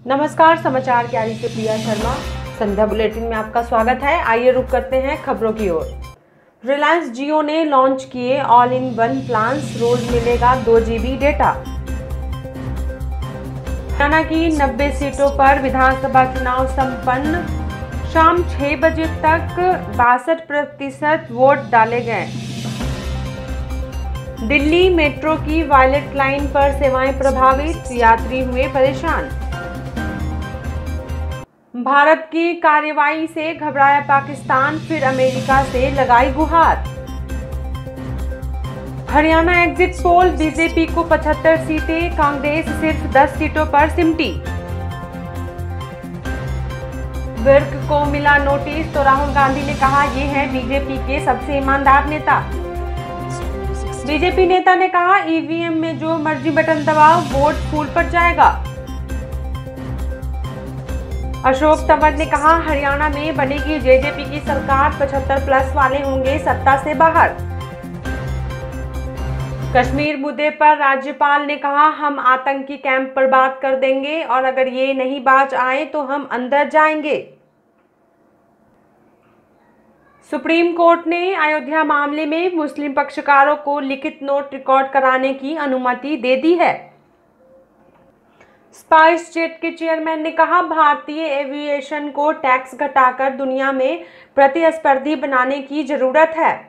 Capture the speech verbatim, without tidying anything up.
नमस्कार, समाचार क्यारी से प्रिया शर्मा। संध्या बुलेटिन में आपका स्वागत है। आइए रुक करते हैं खबरों की ओर। रिलायंस जियो ने लॉन्च किए ऑल इन वन प्लान्स, रोज मिलेगा दो जीबी डेटा। हरियाणा की नब्बे सीटों पर विधानसभा चुनाव संपन्न, शाम छह बजे तक बासठ प्रतिशत वोट डाले गए। दिल्ली मेट्रो की वायलेट लाइन पर सेवाएं प्रभावित, यात्री हुए परेशान। भारत की कार्रवाई से घबराया पाकिस्तान, फिर अमेरिका से लगाई गुहार। हरियाणा एग्जिट पोल, बीजेपी को पचहत्तर सीटें, कांग्रेस सिर्फ दस सीटों पर सिमटी। विर्क को मिला नोटिस तो राहुल गांधी ने कहा ये है बीजेपी के सबसे ईमानदार नेता। बीजेपी नेता ने कहा ईवीएम में जो मर्जी बटन दबाओ, वोट फूल पर जाएगा। अशोक तंवर ने कहा हरियाणा में बनेगी जेजेपी की सरकार, पचहत्तर प्लस वाले होंगे सत्ता से बाहर। कश्मीर मुद्दे पर राज्यपाल ने कहा हम आतंकी कैंप बर्बाद कर देंगे और अगर ये नहीं बाज आए तो हम अंदर जाएंगे। सुप्रीम कोर्ट ने अयोध्या मामले में मुस्लिम पक्षकारों को लिखित नोट रिकॉर्ड कराने की अनुमति दे दी है। स्पाइस जेट के चेयरमैन ने कहा भारतीय एविएशन को टैक्स घटाकर दुनिया में प्रतिस्पर्धी बनाने की जरूरत है।